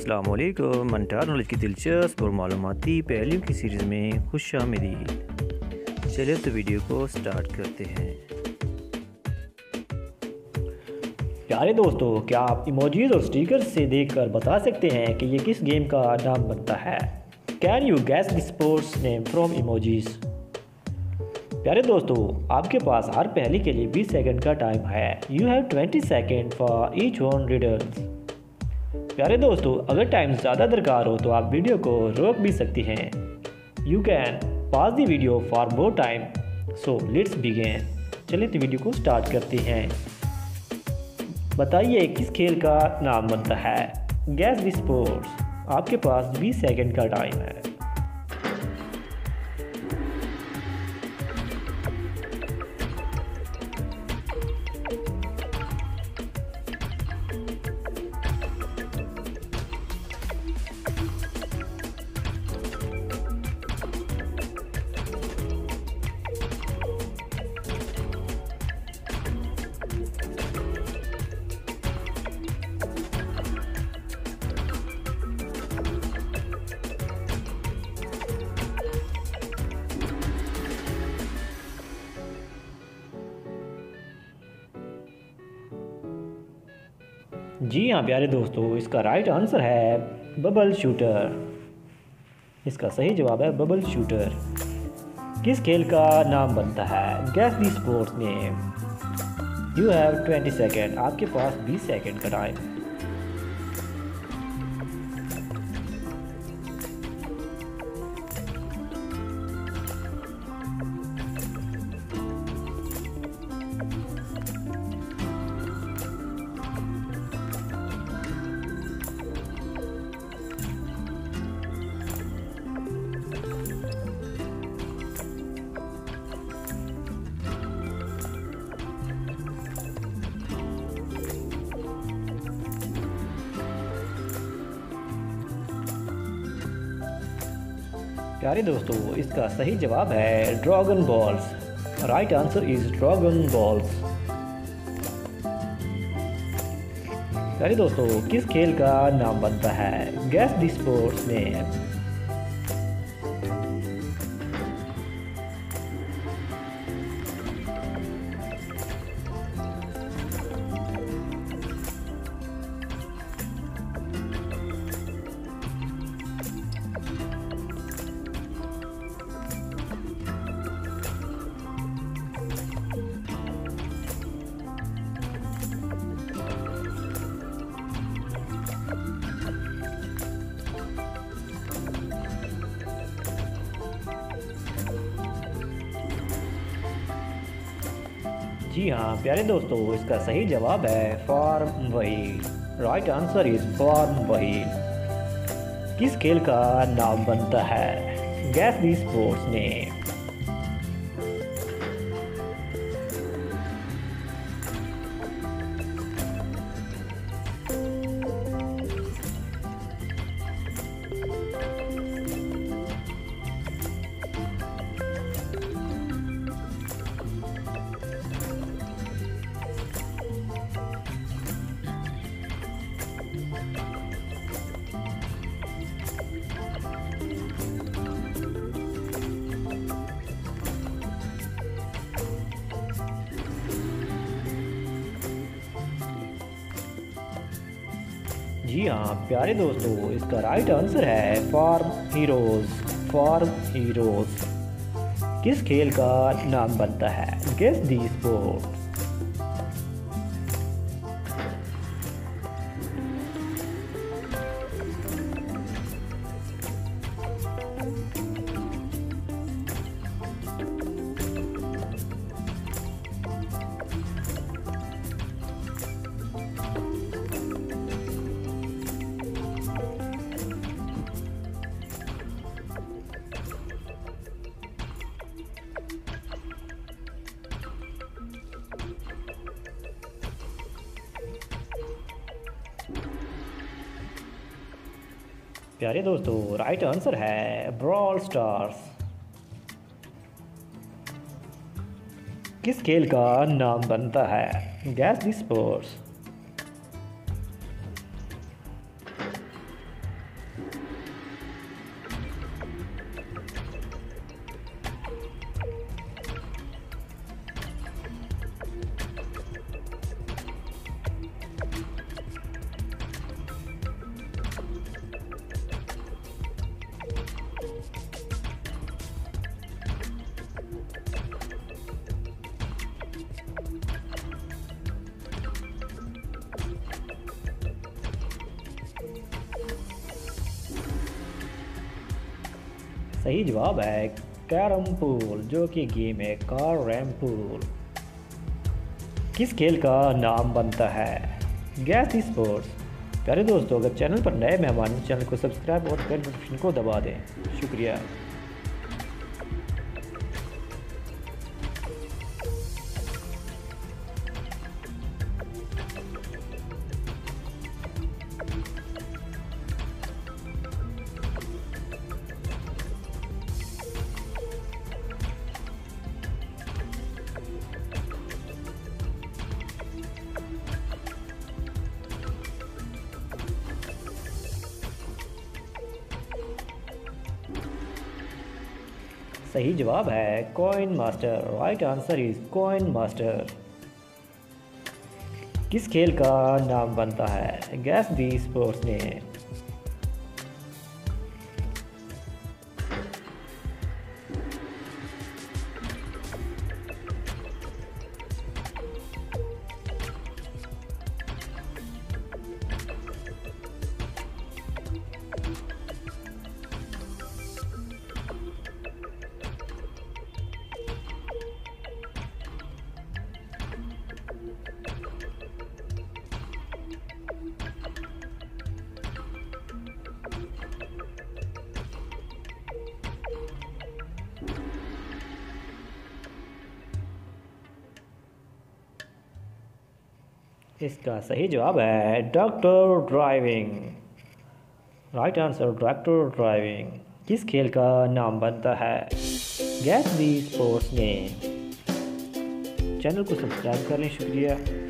السلام علیکم۔ منتھار نالج کی دلچسپ اور معلوماتی پہیلیوں کی سیریز میں خوش آمدید۔ چلے تو ویڈیو کو سٹارٹ کرتے ہیں۔ پیارے دوستو، کیا آپ ایموجیز اور سٹیکرز سے دیکھ کر بتا سکتے ہیں کہ یہ کس گیم کا نام بنتا ہے؟ Can you guess the sports name from emojis? پیارے دوستو، آپ کے پاس ہر پہلی کے لیے 20 سیکنڈ کا ٹائم ہے۔ You have 20 second for each one riddles. پیارے دوستو، اگر ٹائم زیادہ درکار ہو تو آپ ویڈیو کو روک بھی سکتی ہیں۔ You can pause the video for more time. So let's begin. چلیں تو ویڈیو کو سٹارٹ کرتے ہیں۔ بتائیے کس کھیل کا نام بنتا ہے؟ Guess the sports. آپ کے پاس 20 سیکنڈ کا ٹائم ہے۔ جی ہاں پیارے دوستو، اس کا رائٹ آنسر ہے ببل شوٹر۔ اس کا صحیح جواب ہے ببل شوٹر۔ کس کھیل کا نام بنتا ہے؟ Guess the sports name. You have 20 second. آپ کے پاس 20 سیکنڈ کا ٹائم ہے۔ پیارے دوستو، اس کا صحیح جواب ہے dragon balls. Right answer is dragon balls. پیارے دوستو، کس کھیل کا نام بنتا ہے؟ گیس دی اسپورٹس نیم۔ جی ہاں پیارے دوستو، اس کا صحیح جواب ہے farm wheel. Right answer is farm wheel. کس کھیل کا نام بنتا ہے؟ گیس دی اسپورٹس نیم۔ جی ہاں پیارے دوستو، اس کا رائٹ آنسر ہے فارم ہیروز۔ Farm heroes. کس کھیل کا نام بنتا ہے؟ Guess the sport. پیارے دوستو، رائٹ آنسر ہے براول سٹارز۔ کس کھیل کا نام بنتا ہے؟ Guess the sports. صحیح جواب ہے کیرم پول، جو کہ گیم ہے کارم پول۔ کس کھیل کا نام بنتا ہے؟ Guess the sports. پیارے دوستو، اگر چینل پر نئے مہمان ہیں چینل کو سبسکرائیب اور بیل نوٹیفیکیشن کو دبا دیں۔ شکریہ۔ صحیح جواب ہے coin master. Right answer is coin master. کس کھیل کا نام بنتا ہے؟ گیس دی اسپورٹس نے۔ اس کا صحیح جواب ہے doctor driving. Right answer doctor driving. کس کھیل کا نام بنتا ہے؟ Guess the sports name. Channel کو سبسکرائیب کریں۔ شکریہ۔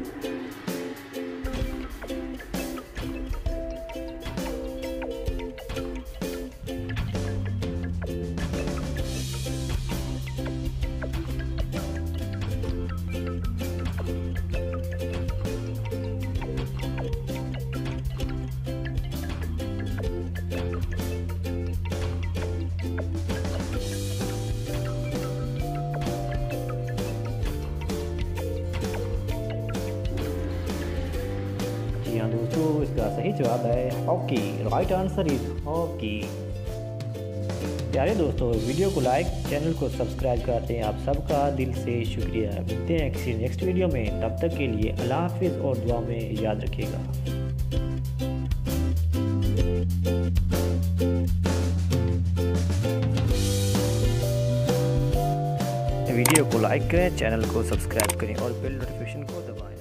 دوستو، اس کا صحیح جواب ہے hockey. Right answer is hockey. پیارے دوستو، ویڈیو کو لائک، چینل کو سبسکرائب کرتے ہیں، آپ سب کا دل سے شکریہ۔ ملتے ہیں کسی نیکسٹ ویڈیو میں، تب تک کے لیے اللہ حافظ اور دعا میں یاد رکھیے گا۔ ویڈیو کو لائک کریں، چینل کو سبسکرائب کریں اور بیل نوٹیفیکیشن کو دبائیں۔